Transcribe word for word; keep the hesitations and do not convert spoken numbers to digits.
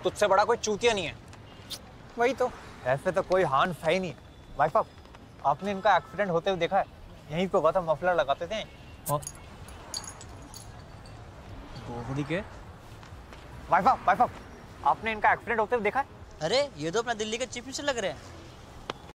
तुझसे बड़ा कोई चूतिया नहीं है। वही तो। ऐसे तो कोई हार्न है ही नहीं। भाई साहब, आपने इनका एक्सीडेंट होते हुए देखा है? यहीं पे हुआ था, मफलर लगाते थे। और बोबड़ी के भाई साहब, भाई साहब, आपने इनका एक्सीडेंट होते हुए देखा है? अरे ये तो अपना दिल्ली के चीफ मिनिस्टर लग रहे हैं।